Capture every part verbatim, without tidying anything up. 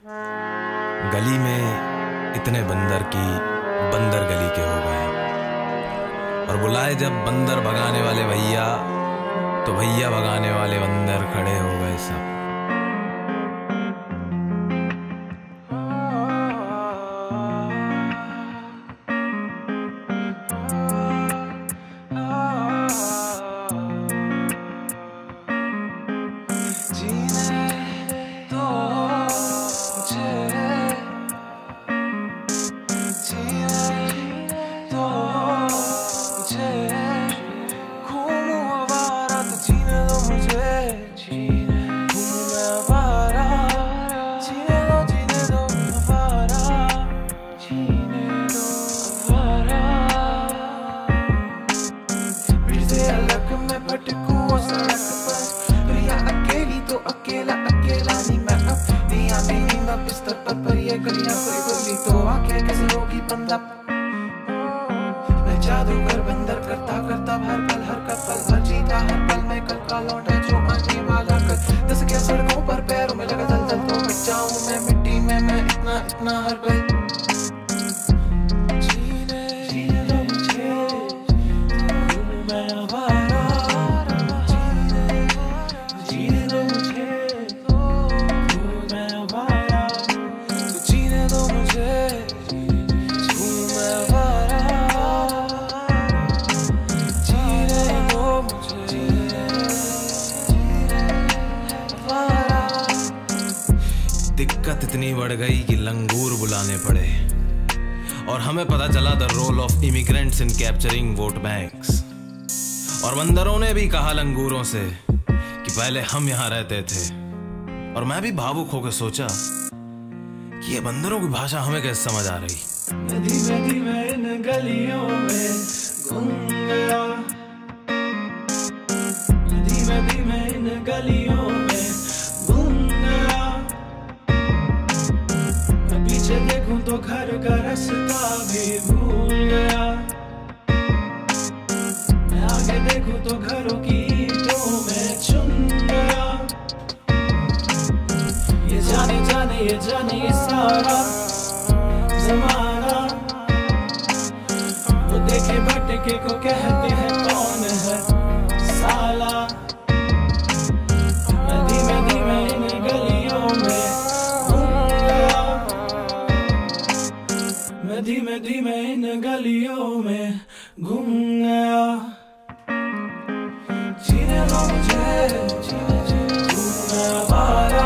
गली में इतने बंदर की बंदर गली के हो गए, और बुलाए जब बंदर भगाने वाले भैया तो भैया भगाने वाले बंदर खड़े हो गए सब। मैं जादूगर बंदर करता करता हर पल हर पल भर जीता हर पल मैं कल का लौटा जो आने वाला कल। दस क्या सड़कों पर पैरों में लगा जल जल तो मच जाऊं मैं मिट्टी में मैं इतना इतना हर पल। जीने जीने दो मुझे मैं आवारा, जीने जीने दो मुझे मैं आवारा, जीने दो मुझे दिक्कत इतनी बढ़ गई कि लंगूर बुलाने पड़े, और हमें पता चला the role of immigrants in capturing vote banks. और बंदरों ने भी कहा लंगूरों से कि पहले हम यहाँ रहते थे, और मैं भी भावुक होकर सोचा कि ये बंदरों की भाषा हमें कैसे समझ आ रही। धीमे धीमे इन गलियों में घूम गया, धीमे धीमे इन गलियों में घूम गया। मैं पीछे देखूं तो घर का रास्ता भी भूल गया, मैं आगे देखूं तो घरों की ईंटों में चुन गया। ये जाने जाने ये जाने ये सारा जमाना, वो देखे भटके को कहते हैं कौन है साला। मैं धीमे धीमे इन गलियों में घूम गया, मैं धीमे धीमे इन गलियों में घूम गया। जीने दो मुझे मैं आवारा,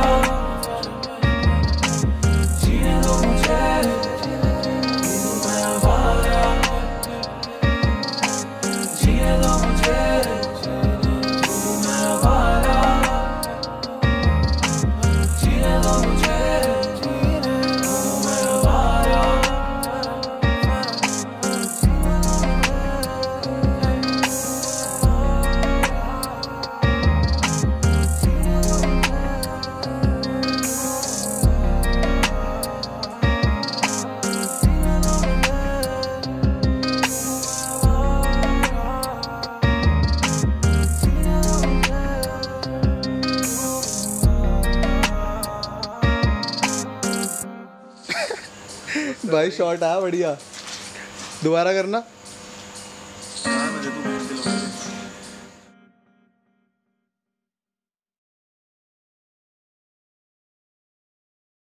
जीने दो मुझे मैं आवारा, जीने दो मुझे मैं आवारा, जीने दो मुझे मैं आवारा। भाई शॉट आया बढ़िया, दोबारा करना।